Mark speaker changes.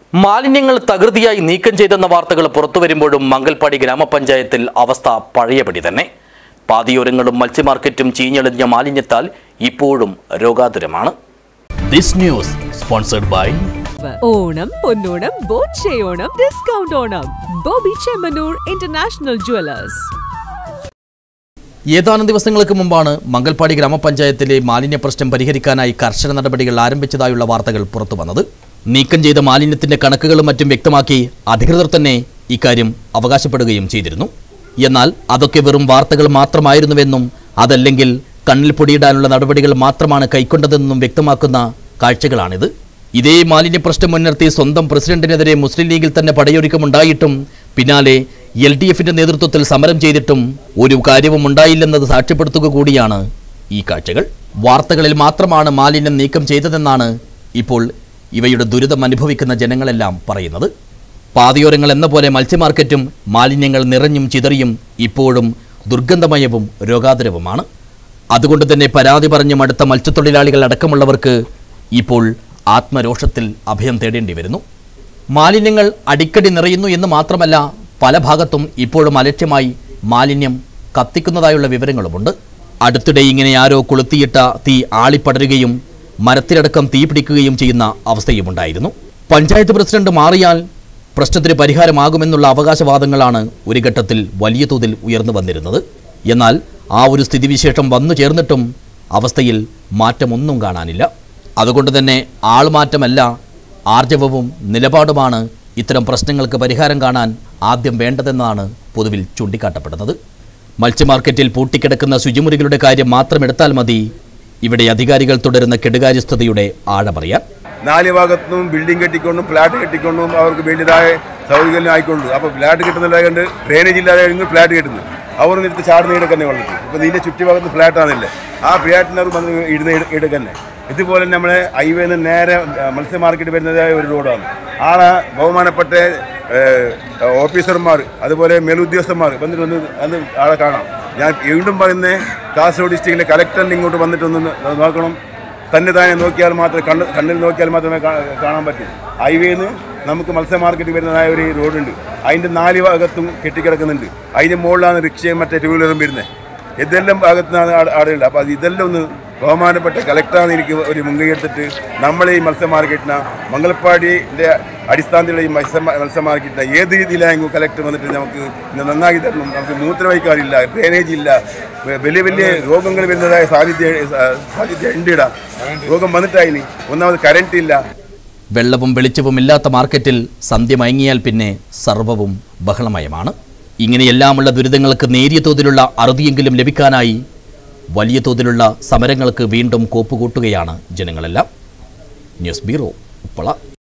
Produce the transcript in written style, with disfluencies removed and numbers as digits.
Speaker 1: മാലിന്യങ്ങൾ തകൃതിയായി നീക്കം ചെയ്തെന്ന വാർത്തകൾ പുറത്തുവരുമ്പോഴും മംഗൽപാടി ഗ്രാമപഞ്ചായത്തിൽ അവസ്ഥ പഴയപടി തന്നെ. പാതിയോരങ്ങളും മത്സ്യമാർക്കറ്റും ചീഞ്ഞളിഞ്ഞ മാലിന്യത്താൽ ഇപ്പോഴും രോഗാതുരമാണ്.
Speaker 2: This news sponsored by
Speaker 3: Onam Ponnonam ബോച്ചയോണം discount Onam Boby Chemmanur international jewellers.
Speaker 2: ഏതാനും ദിവസങ്ങൾക്ക് മുമ്പാണ് മംഗൽപാടി ഗ്രാമപഞ്ചായത്തിലെ മാലിന്യ പ്രശ്നം പരിഹരിക്കാനായി കർശന നടപടികൾ ആരംഭിച്ചതായുള്ള വാർത്തകൾ പുറത്തുവന്നത്. നീക്കം ചെയ്ത മാലിന്യത്തിന്റെ കണക്കുകളും മറ്റും വ്യക്തമാക്കി അധികൃതർ തന്നെ ഇക്കാര്യം അവകാശപ്പെടുകയും ചെയ്തിരുന്നു. എന്നാൽ അതൊക്കെ വെറും വാർത്തകൾ മാത്രമായിരുന്നുവെന്നും അതല്ലെങ്കിൽ കണ്ണിൽ പൊടിയിടാനുള്ള നടപടികൾ മാത്രമാണ് കൈക്കൊണ്ടതെന്നും വ്യക്തമാക്കുന്ന കാഴ്ചകളാണിത്. ഇതേ മാലിന്യ പ്രശ്നം മുൻനിർത്തി സ്വന്തം പ്രസിഡന്റിനെതിരെ മുസ്ലിം ലീഗിൽ തന്നെ പടയൊരുക്കമുണ്ടായിട്ടും പിന്നാലെ LDFന്റെ നേതൃത്വത്തിൽ സമരം ചെയ്തിട്ടും ഒരു കാര്യവും ഉണ്ടായില്ലെന്നത് സാക്ഷ്യപ്പെടുത്തുക കൂടിയാണ് ഈ കാഴ്ചകൾ. വാർത്തകളിൽ മാത്രമാണ് മാലിന്യം നീക്കം ചെയ്തതെന്നാണ് ഇപ്പോൾ ഇവയുടെ ദുരിതം അനുഭവിക്കുന്ന ജനങ്ങളെല്ലാം പറയുന്നത്. പാതയോരങ്ങൾ എന്ന പോലെ മത്സ്യമാർക്കറ്റും മാലിന്യങ്ങൾ നിറഞ്ഞും ചിതറിയും ഇപ്പോഴും ദുർഗന്ധമയവും രോഗാതുരവുമാണ്. അതുകൊണ്ട് തന്നെ പരാതി പറഞ്ഞും അടുത്ത മത്സ്യത്തൊഴിലാളികൾ അടക്കമുള്ളവർക്ക് ഇപ്പോൾ ആത്മരോഷത്തിൽ അഭയം തേടേണ്ടി വരുന്നു. മാലിന്യങ്ങൾ അടിക്കടി നിറയുന്നു എന്ന് മാത്രമല്ല, പല ഭാഗത്തും ഇപ്പോഴും അലക്ഷ്യമായി മാലിന്യം കത്തിക്കുന്നതായുള്ള വിവരങ്ങളുമുണ്ട്. അടുത്തിടെ ഇങ്ങനെ ആരോ കൊളുത്തിയിട്ട തീ ആളിപ്പടരുകയും മരത്തിലടക്കം തീ പിടിക്കുകയും ചെയ്യുന്ന അവസ്ഥയുമുണ്ടായിരുന്നു. പഞ്ചായത്ത് പ്രസിഡന്റ് മാറിയാൽ പ്രശ്നത്തിന് പരിഹാരമാകുമെന്നുള്ള അവകാശവാദങ്ങളാണ് ഒരു ഘട്ടത്തിൽ വലിയ തോതിൽ ഉയർന്നു വന്നിരുന്നത്. എന്നാൽ ആ ഒരു സ്ഥിതിവിശേഷം വന്നു ചേർന്നിട്ടും അവസ്ഥയിൽ മാറ്റമൊന്നും കാണാനില്ല. അതുകൊണ്ട് തന്നെ ആൾമാറ്റമല്ല, ആർജവവും നിലപാടുമാണ് ഇത്തരം പ്രശ്നങ്ങൾക്ക് പരിഹാരം കാണാൻ ആദ്യം വേണ്ടതെന്നാണ് പൊതുവിൽ ചൂണ്ടിക്കാട്ടപ്പെടുന്നത്. മത്സ്യമാർക്കറ്റിൽ പൂട്ടിക്കിടക്കുന്ന ശുചിമുറികളുടെ കാര്യം മാത്രം എടുത്താൽ മതി ഇവിടെ അധികാരികൾ തുടരുന്ന കെടുകാര്യസ്ഥതയുടെ ആഴമറിയാൻ.
Speaker 4: നാല് ഭാഗത്തും ബിൽഡിംഗ് കെട്ടിക്കൊണ്ടും ഫ്ലാറ്റ് കെട്ടിക്കൊണ്ടും അവർക്ക് വേണ്ടിയതായ സൗകര്യം ആയിക്കൊണ്ടു. അപ്പോൾ ഫ്ലാറ്റ് കിട്ടുന്നില്ല കണ്ട് ഡ്രെയിനേജ് ഇല്ലാതെ ഫ്ലാറ്റ് കിട്ടുന്നു. അവർ നിർത്തി ചാടുന്ന ഇടക്കന്നെ വന്നിട്ട് ഇപ്പോൾ ഇതിൻ്റെ ചുറ്റുഭാഗത്ത് ഫ്ലാറ്റാണില്ലേ, ആ ഫ്ലാറ്റിനവർ വന്ന് ഇടുന്ന ഇടക്കന്നെ. ഇതുപോലെ നമ്മളെ ഹൈവേന്ന് നേരെ മത്സ്യ മാർക്കറ്റ് വരുന്നതായ ഒരു റോഡാണ്. ആ ബഹുമാനപ്പെട്ട ഓഫീസർമാർ അതുപോലെ മേലുദ്യോഗസ്ഥന്മാർ വന്ന് ആളെ കാണാം. ഞാൻ വീണ്ടും പറയുന്നത്, കാസർഗോഡ് ഡിസ്ട്രിക്റ്റിലെ കലക്ടറിന് ഇങ്ങോട്ട് വന്നിട്ടൊന്ന് നോക്കണം. തന്നെ നോക്കിയാൽ മാത്രമേ കണ്ണിൽ നോക്കിയാൽ മാത്രമേ കാണാൻ പറ്റൂ. ഹൈവേന്ന് നമുക്ക് മത്സ്യ മാർക്കറ്റ് വരുന്നതായ ഒരു റോഡുണ്ട്. അതിൻ്റെ 4 ഭാഗത്തും കെട്ടിക്കിടക്കുന്നുണ്ട്. അതിൻ്റെ മുകളിലാണ് റിക്ഷയും മറ്റേ 2 വീലറും വരുന്നത്. ഇതെല്ലാം ഭാഗത്തുനിന്നാണ് ആടുള്ളത്. അപ്പോൾ അത് ഇതെല്ലാം ഒന്ന് ബഹുമാനപ്പെട്ട കലക്ടറാണ് എനിക്ക് ഒരു മുൻകൈ എടുത്തിട്ട് നമ്മളെ ഈ മത്സ്യ മാർക്കറ്റിന് മംഗൽപാടിൻ്റെ അടിസ്ഥാനത്തിലുള്ള ഈ മത്സ്യ മാർക്കറ്റിന് ഏത് രീതിയിലായെങ്കിലും കലക്ടർ വന്നിട്ട് നമുക്ക് നന്നാക്കി തരണം. നമുക്ക് മൂത്രവഴിക്കാറില്ല, ഡ്രെയിനേജ് ഇല്ല, വലിയ വലിയ രോഗങ്ങൾ വരുന്നതായ സാധ്യത ഉണ്ട്. രോഗം വന്നിട്ടായിനി. ഒന്നാമത് കറണ്ട് ഇല്ല.
Speaker 2: വെള്ളവും വെളിച്ചവും ഇല്ലാത്ത മാർക്കറ്റിൽ സന്ധ്യ മയങ്ങിയാൽ പിന്നെ സർവ്വവും ബഹളമയമാണ്. ഇങ്ങനെയെല്ലാമുള്ള ദുരിതങ്ങൾക്ക് നേരിയ തോതിലുള്ള അറുതിയെങ്കിലും ലഭിക്കാനായി വലിയ തോതിലുള്ള സമരങ്ങൾക്ക് വീണ്ടും കോപ്പുകൂട്ടുകയാണ് ജനങ്ങളെല്ലാം. News bureau, Uppala.